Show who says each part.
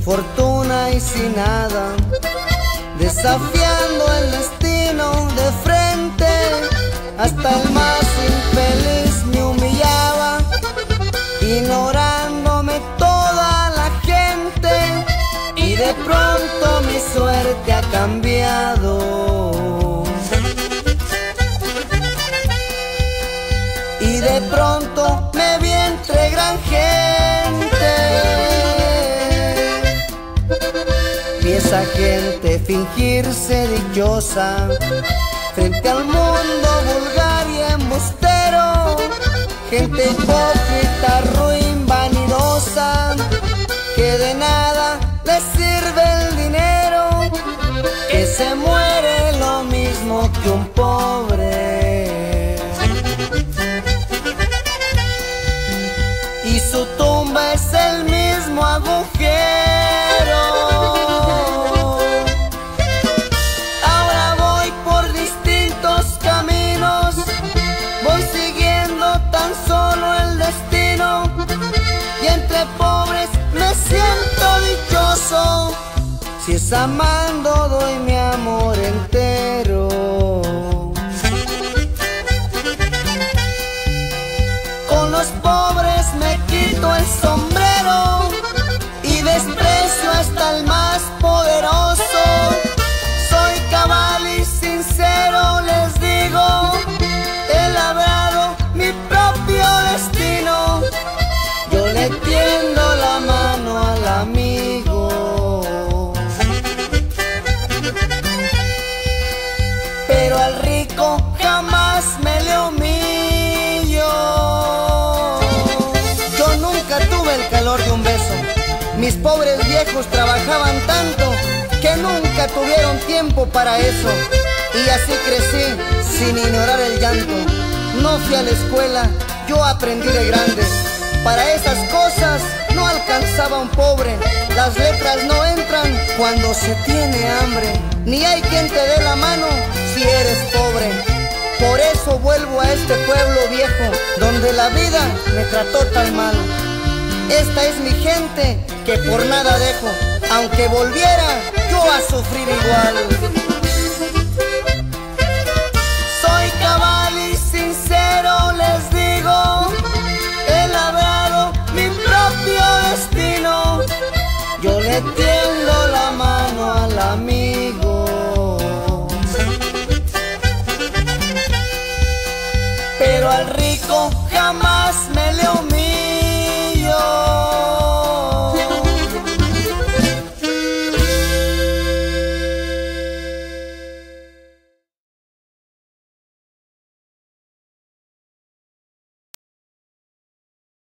Speaker 1: fortuna y sin nada, desafiando el destino de frente. Hasta el más infeliz me humillaba, ignorándome toda la gente. Y de pronto mi suerte ha cambiado, y de pronto me vi entre gran gente. Vi esa gente fingirse dichosa frente al mundo vulgar y embustero, gente hipócrita, ruin, vanidosa, que de nada les sirve el dinero, que se muere lo mismo que un pobre, y su tumba es el mismo agujero. Ahora voy por distintos caminos, voy siguiendo tan solo el destino, y entre pobres me siento dichoso, si es amando doy mi amor entero. Con los pobres me quito el sombrero y desprecio hasta el más poderoso. Soy cabal y sincero, les digo, he labrado mi propio destino. Yo le tiendo la mano al amigo, pero al rico jamás me le humillo. Yo nunca tuve el calor de un beso, mis pobres viejos trabajaban tanto que nunca tuvieron tiempo para eso. Y así crecí sin ignorar el llanto. No fui a la escuela, yo aprendí de grande. Para esas cosas no alcanzaba un pobre. Las letras no entran cuando se tiene hambre, ni hay quien te dé la mano si eres pobre. Por eso vuelvo a este pueblo viejo, donde la vida me trató tan mal. Esta es mi gente que por nada dejo, aunque volviera yo a sufrir igual. Soy cabal y sincero, les digo, he labrado mi propio destino. Yo le tiendo la mano al amigo, pero al rico jamás me le humillo.